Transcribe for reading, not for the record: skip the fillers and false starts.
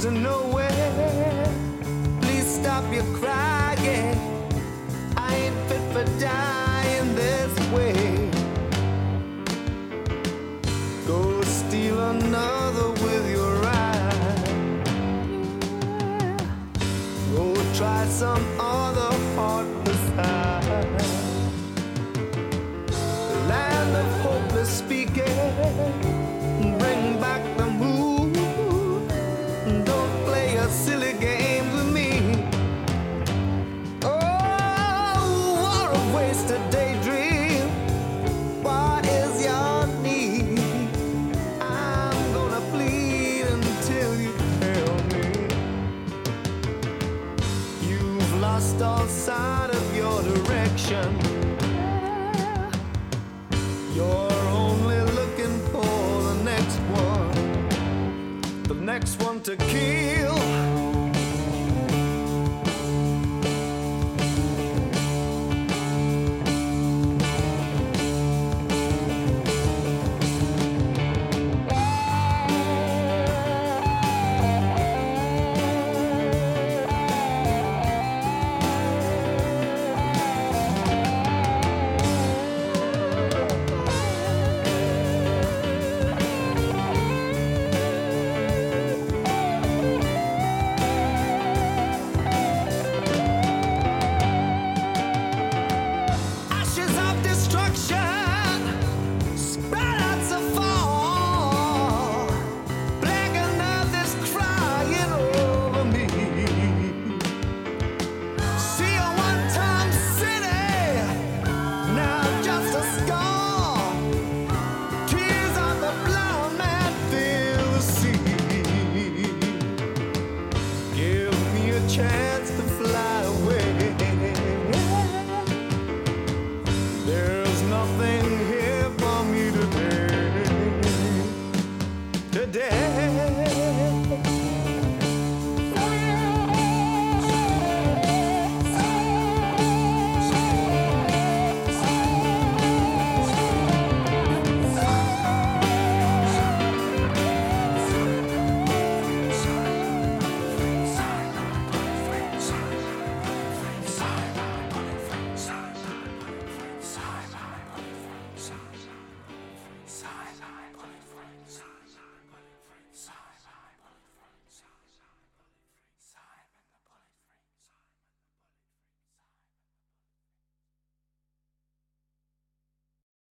to nowhere. Please stop your crying. I ain't fit for dying this way. Go steal another with your eyes. Go try some other heart beside. The land of hopeless speaking. Bring back the mood. Don't play a silly game with me. Oh, what a wasted daydream. What is your need? I'm gonna plead until you tell me. You've lost all sight of your direction. You're only looking for the next one to kill. Chance